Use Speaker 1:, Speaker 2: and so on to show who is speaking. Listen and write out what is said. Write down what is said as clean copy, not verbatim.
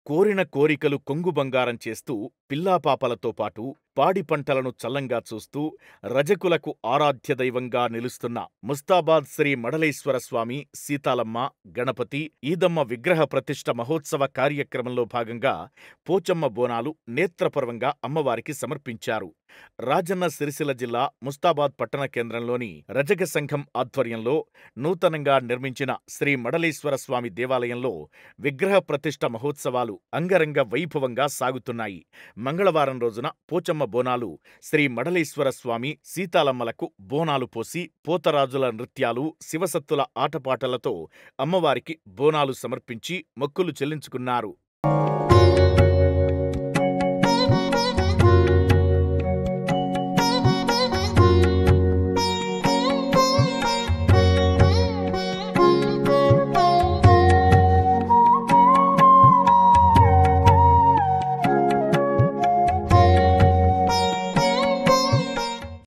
Speaker 1: కోరిన కోరికలు కొంగు బంగారం చేస్తూ పిల్లాపాపలతో పాటు పాడి పంటలను చల్లంగా చూస్తూ రజకులకు ఆరాధ్య దైవంగా నిలుస్తున్న ముస్తాబాద్ శ్రీ మడలేశ్వర స్వామి, సీతాలమ్మ, గణపతి, ఈదమ్మ విగ్రహ ప్రతిష్ఠ మహోత్సవ కార్యక్రమంలో భాగంగా పోచమ్మ బోనాలు నేత్రపర్వంగా అమ్మవారికి సమర్పించారు. రాజన్న సిరిసిల్ల జిల్లా ముస్తాబాద్ పట్టణ కేంద్రంలోని రజక సంఘం ఆధ్వర్యంలో నూతనంగా నిర్మించిన శ్రీ మడలేశ్వర స్వామి దేవాలయంలో విగ్రహ ప్రతిష్ఠ మహోత్సవాలు అంగరంగ వైభవంగా సాగుతున్నాయి. మంగళవారం రోజున పోచమ్మ బోనాలు శ్రీ మడలేశ్వర స్వామి, సీతాలమ్మలకు బోనాలు పోసి పోతరాజుల నృత్యాలు, శివసత్తుల ఆటపాటలతో అమ్మవారికి బోనాలు సమర్పించి మొక్కులు చెల్లించుకున్నారు.